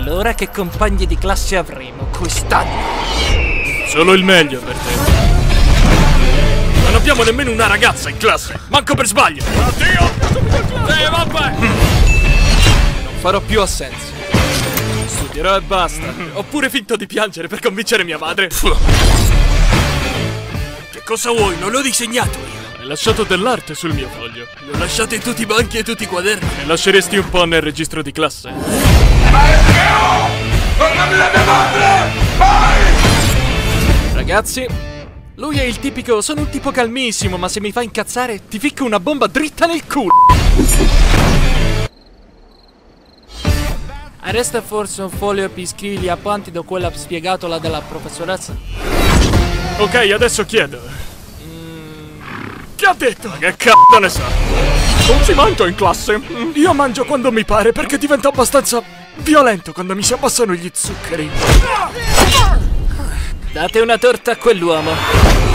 allora che compagni di classe avremo quest'anno? Solo il meglio per te. Non abbiamo nemmeno una ragazza in classe, manco per sbaglio. Addio! Vabbè! Non farò più assenze. Studierò e basta. Oppure finto di piangere per convincere mia madre. Che cosa vuoi? Non l'ho disegnato io. Hai lasciato dell'arte sul mio foglio. Li ho lasciati tutti i banchi e tutti i quaderni. Ne lasceresti un po' nel registro di classe? Guardami la mia madre! Vai! Ragazzi, lui è il tipico, sono un tipo calmissimo, ma se mi fa incazzare ti ficco una bomba dritta nel culo. Resta forse un foglio per scrivere avanti da quella spiegatola della professoressa? Ok, adesso chiedo. Che ha detto? Che c***o ne sa? Non si mangia in classe? Io mangio quando mi pare perché divento abbastanza violento quando mi si abbassano gli zuccheri. Date una torta a quell'uomo.